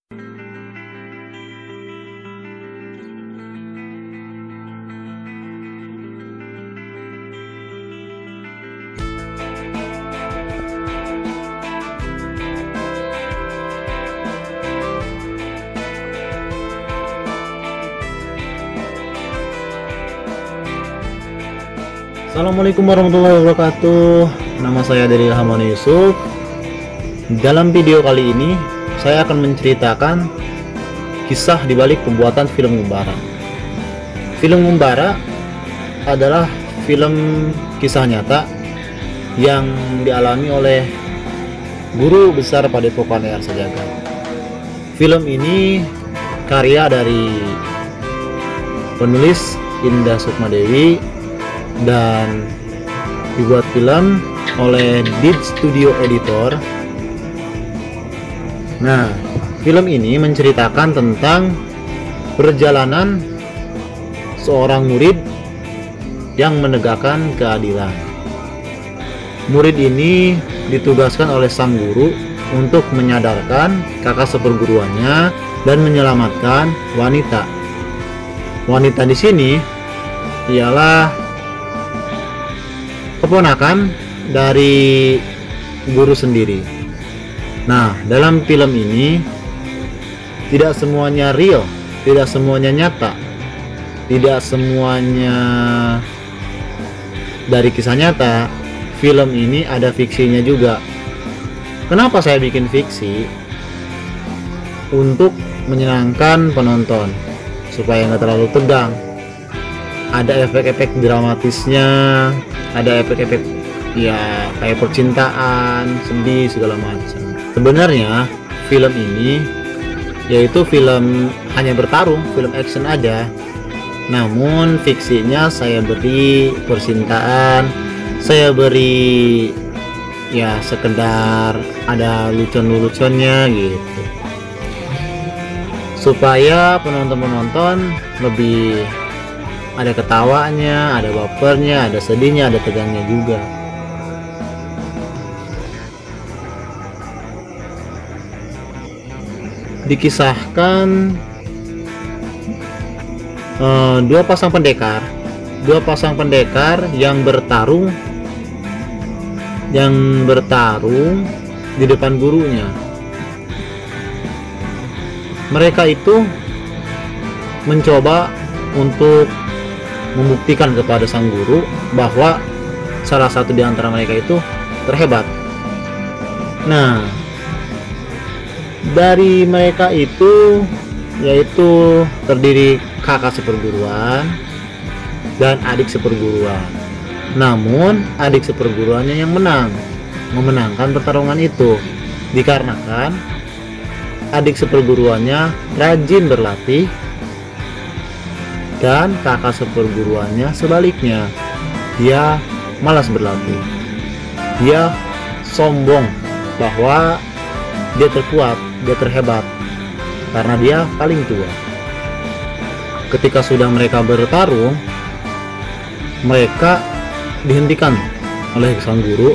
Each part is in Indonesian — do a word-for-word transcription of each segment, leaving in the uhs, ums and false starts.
Assalamualaikum warahmatullahi wabarakatuh. Nama saya Dedi Ilhamani Yusuf. Dalam video kali ini saya akan menceritakan kisah dibalik pembuatan film Ngumbara. Film Ngumbara adalah film kisah nyata yang dialami oleh guru besar Padepokan Eyar Sajagat. Film ini karya dari penulis Indah Sukmadewi dan dibuat film oleh Did Studio Editor. Nah, film ini menceritakan tentang perjalanan seorang murid yang menegakkan keadilan. Murid ini ditugaskan oleh sang guru untuk menyadarkan kakak seperguruannya dan menyelamatkan wanita. Wanita di sini ialah keponakan dari guru sendiri. Nah, dalam film ini tidak semuanya real, tidak semuanya nyata, tidak semuanya dari kisah nyata. Film ini ada fiksinya juga. Kenapa saya bikin fiksi? Untuk menyenangkan penonton supaya nggak terlalu tegang. Ada efek-efek dramatisnya, ada efek-efek ya kayak percintaan, sedih, segala macam. Sebenarnya film ini yaitu film hanya bertarung, film action aja. Namun fiksinya saya beri percintaan, saya beri ya sekedar ada lucu-lucunya gitu. Supaya penonton-penonton lebih ada ketawanya, ada bapernya, ada sedihnya, ada tegangnya juga. Dikisahkan uh, dua pasang pendekar, dua pasang pendekar yang bertarung, yang bertarung di depan gurunya. Mereka itu mencoba untuk membuktikan kepada sang guru bahwa salah satu di antara mereka itu terhebat. Nah, dari mereka itu yaitu terdiri kakak seperguruan dan adik seperguruan. Namun adik seperguruannya yang menang, memenangkan pertarungan itu dikarenakan adik seperguruannya rajin berlatih dan kakak seperguruannya sebaliknya, dia malas berlatih. Dia sombong bahwa dia terkuat, dia terhebat karena dia paling tua. Ketika sudah mereka bertarung, mereka dihentikan oleh sang guru,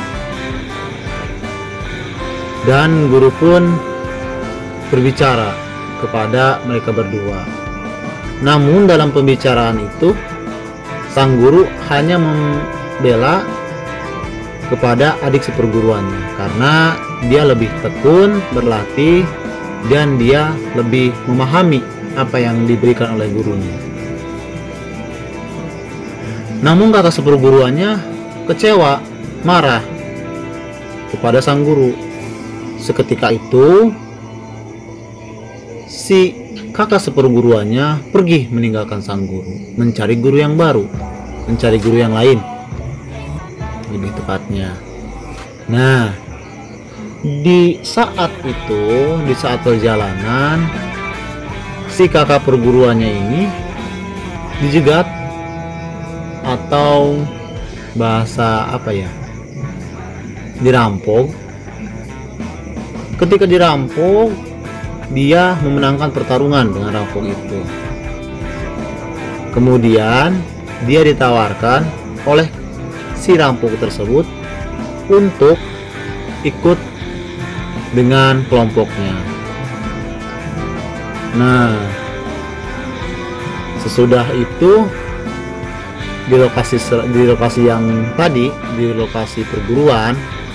dan guru pun berbicara kepada mereka berdua. Namun dalam pembicaraan itu sang guru hanya membela kepada adik seperguruannya karena dia lebih tekun berlatih dan dia lebih memahami apa yang diberikan oleh gurunya. Namun kakak seperguruannya kecewa, marah kepada sang guru. Seketika itu si kakak seperguruannya pergi meninggalkan sang guru, mencari guru yang baru, mencari guru yang lain lebih tepatnya. Nah, di saat itu, di saat perjalanan, si kakak perguruannya ini dijegat atau bahasa apa ya, dirampok. Ketika dirampok, dia memenangkan pertarungan dengan rampok itu. Kemudian dia ditawarkan oleh si rampok tersebut untuk ikut dengan kelompoknya. Nah, sesudah itu di lokasi di lokasi yang tadi, di lokasi perguruan,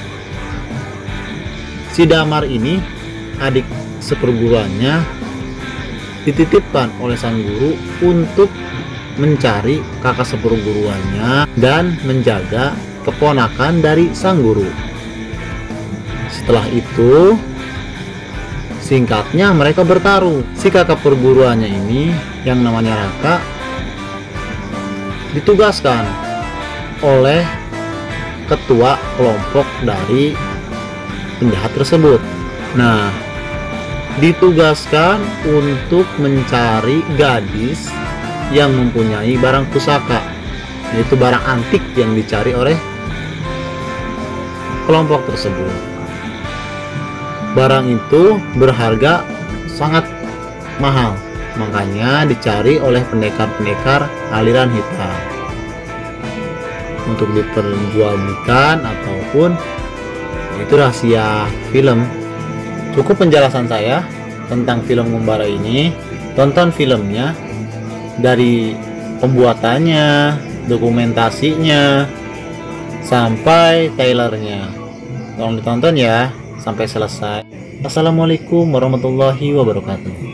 si Damar ini, adik seperguruannya, dititipkan oleh sang guru untuk mencari kakak seperguruannya dan menjaga keponakan dari sang guru. Setelah itu, singkatnya mereka bertaruh. Si kakak perguruannya ini yang namanya Raka ditugaskan oleh ketua kelompok dari penjahat tersebut. Nah, ditugaskan untuk mencari gadis yang mempunyai barang pusaka, yaitu barang antik yang dicari oleh kelompok tersebut. Barang itu berharga sangat mahal, makanya dicari oleh pendekar-pendekar aliran hitam untuk diperjualbelikan ataupun itu rahasia film. Cukup penjelasan saya tentang film Ngumbara ini. Tonton filmnya dari pembuatannya, dokumentasinya, sampai trailernya. Tolong ditonton ya sampai selesai. Assalamualaikum warahmatullahi wabarakatuh.